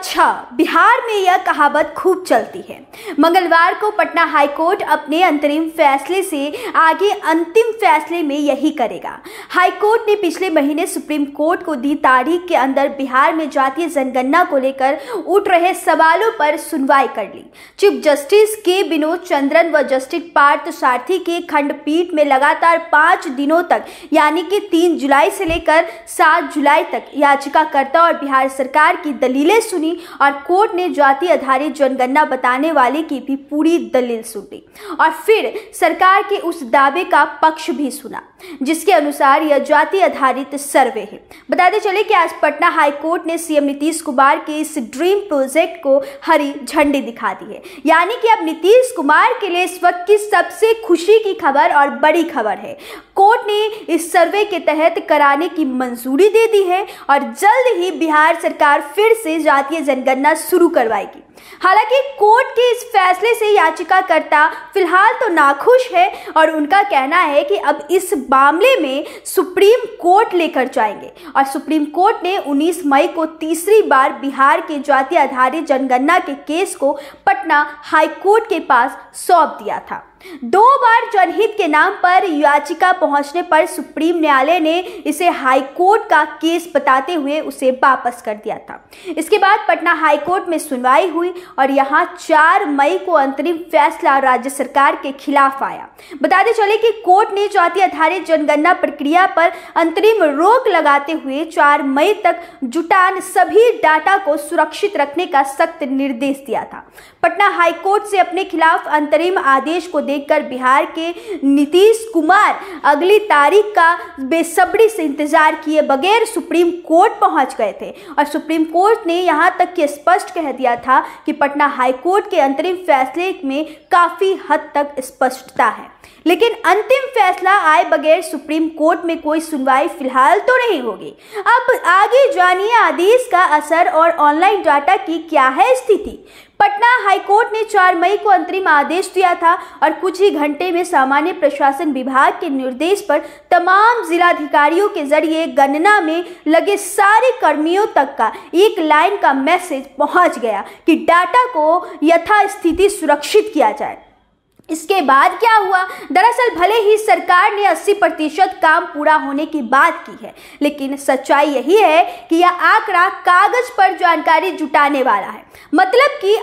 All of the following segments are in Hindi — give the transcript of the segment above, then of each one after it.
अच्छा, बिहार में यह कहावत खूब चलती है। मंगलवार को पटना हाईकोर्ट अपने अंतरिम फैसले से आगे अंतिम फैसले में यही करेगा। हाईकोर्ट ने पिछले महीने सुप्रीम कोर्ट को दी तारीख के अंदर बिहार में जातीय जनगणना को लेकर उठ रहे सवालों पर सुनवाई कर ली। चीफ जस्टिस के विनोद चंद्रन व जस्टिस पार्थ सारथी के खंडपीठ में लगातार 5 दिनों तक यानी कि 3 जुलाई से लेकर 7 जुलाई तक याचिकाकर्ता और बिहार सरकार की दलीलें सुनी और कोर्ट ने जाति आधारित जनगणना बताने वाले की भी पूरी दलील सुनी और फिर सरकार के उस दावे का पक्ष भी सुना जिसके अनुसार यह जाति आधारित सर्वे है। बताते चले कि आज पटना हाईकोर्ट ने सीएम नीतीश कुमार के इस ड्रीम प्रोजेक्ट को हरी झंडी दिखा दी है, यानी कि अब नीतीश कुमार के लिए इस वक्त की सबसे खुशी की खबर और बड़ी खबर है। कोर्ट ने इस सर्वे के तहत कराने की मंजूरी दे दी है और जल्द ही बिहार सरकार फिर से जातीय जनगणना शुरू करवाएगी। हालांकि कोर्ट के इस फैसले से याचिकाकर्ता फिलहाल तो नाखुश है और उनका कहना है कि अब इस मामले में सुप्रीम कोर्ट लेकर जाएंगे और सुप्रीम कोर्ट ने 19 मई को तीसरी बार बिहार के जाति आधारित जनगणना के केस को पटना हाईकोर्ट के पास सौंप दिया था। 2 बार जनहित के नाम पर याचिका पहुंचने पर सुप्रीम न्यायालय ने इसे हाईकोर्ट का केस बताते हुए उसे वापस कर दिया था। इसके बाद पटना हाईकोर्ट में सुनवाई हुई और यहां 4 मई को अंतरिम फैसला राज्य सरकार के खिलाफ आया। बताते चले कि कोर्ट ने जाति आधारित जनगणना प्रक्रिया पर अंतरिम रोक लगाते हुए 4 मई तक जुटान सभी डाटा को सुरक्षित रखने का सख्त निर्देश दिया था। पटना हाईकोर्ट से अपने खिलाफ अंतरिम आदेश को देखकर बिहार के नीतीश कुमार अगली तारीख का बेसब्री से इंतजार किए बगैर सुप्रीम कोर्ट पहुंच गए थे और सुप्रीम कोर्ट ने यहां तक कि स्पष्ट कह दिया था कि पटना हाईकोर्ट के अंतरिम फैसले में काफी हद तक स्पष्टता है। लेकिन अंतिम फैसला आए बगैर सुप्रीम कोर्ट में कोई सुनवाई फिलहाल तो नहीं होगी। अब आगे जानिए आदेश का असर और ऑनलाइन डाटा की क्या है स्थिति। पटना हाईकोर्ट ने 4 मई को अंतरिम आदेश दिया था और कुछ ही घंटे में सामान्य प्रशासन विभाग के निर्देश पर तमाम जिलाधिकारियों के जरिए गणना में लगे सारे कर्मियों तक का एक लाइन का मैसेज पहुंच गया कि डाटा को यथास्थिति सुरक्षित किया जाए। इसके बाद क्या हुआ? दरअसल भले ही सरकार ने 80% काम पूरा होने की बात की है, लेकिन सच्चाई यही है कि यह आंकड़ा कागज पर जानकारी जुटाने वाला है। मतलब कि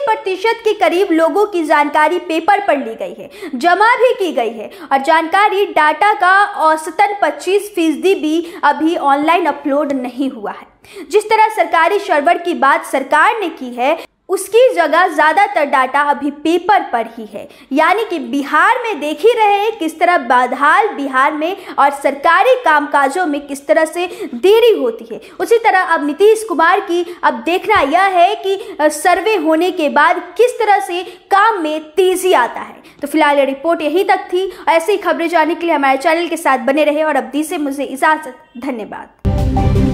80% के करीब लोगों की जानकारी पेपर पर ली गई है, जमा भी की गई है और जानकारी डाटा का औसतन 25% भी अभी ऑनलाइन अपलोड नहीं हुआ है। जिस तरह सरकारी सर्वर की बात सरकार ने की है उसकी जगह ज्यादातर डाटा अभी पेपर पर ही है, यानी कि बिहार में देख ही रहे हैं किस तरह बदहाल बिहार में और सरकारी कामकाजों में किस तरह से देरी होती है। उसी तरह अब नीतीश कुमार की अब देखना यह है कि सर्वे होने के बाद किस तरह से काम में तेजी आता है। तो फिलहाल ये रिपोर्ट यहीं तक थी। ऐसी खबरें जानने के लिए हमारे चैनल के साथ बने रहे और अब दी से मुझे इजाजत। धन्यवाद।